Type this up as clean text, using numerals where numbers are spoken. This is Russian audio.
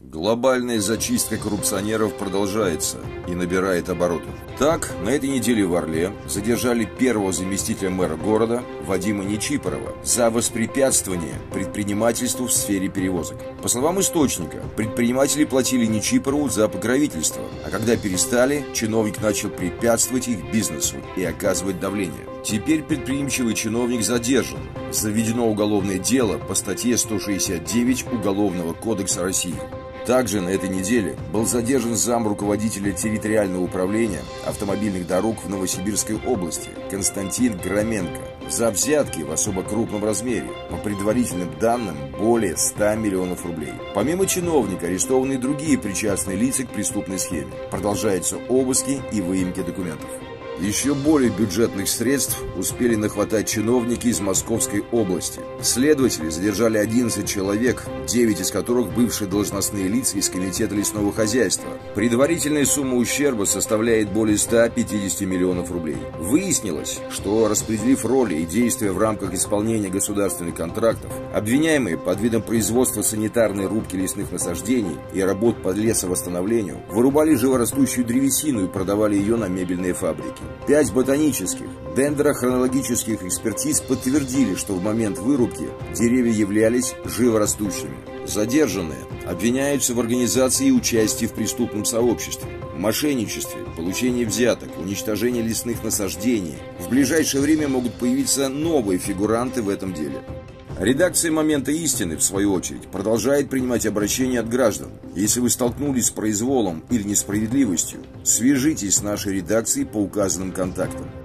Глобальная зачистка коррупционеров продолжается и набирает обороты. Так, на этой неделе в Орле задержали первого заместителя мэра города Вадима Нечипорова за воспрепятствование предпринимательству в сфере перевозок. По словам источника, предприниматели платили Нечипорову за покровительство, а когда перестали, чиновник начал препятствовать их бизнесу и оказывать давление. Теперь предприимчивый чиновник задержан. Заведено уголовное дело по статье 169 Уголовного кодекса России. Также на этой неделе был задержан зам руководителя территориального управления автомобильных дорог в Новосибирской области Константин Громенко за взятки в особо крупном размере, по предварительным данным более 100 миллионов рублей. Помимо чиновника арестованы и другие причастные лица к преступной схеме. Продолжаются обыски и выемки документов. Еще более бюджетных средств успели нахватать чиновники из Московской области. Следователи задержали 11 человек, 9 из которых бывшие должностные лица из Комитета лесного хозяйства. Предварительная сумма ущерба составляет более 150 миллионов рублей. Выяснилось, что, распределив роли и действия в рамках исполнения государственных контрактов, обвиняемые под видом производства санитарной рубки лесных насаждений и работ по лесовосстановлению вырубали живорастущую древесину и продавали ее на мебельные фабрики. 5 ботанических, дендрохронологических экспертиз подтвердили, что в момент вырубки деревья являлись живорастущими. Задержанные обвиняются в организации и участии в преступном сообществе, мошенничестве, получении взяток, уничтожении лесных насаждений. В ближайшее время могут появиться новые фигуранты в этом деле. Редакция «Момента истины», в свою очередь, продолжает принимать обращения от граждан. Если вы столкнулись с произволом или несправедливостью, свяжитесь с нашей редакцией по указанным контактам.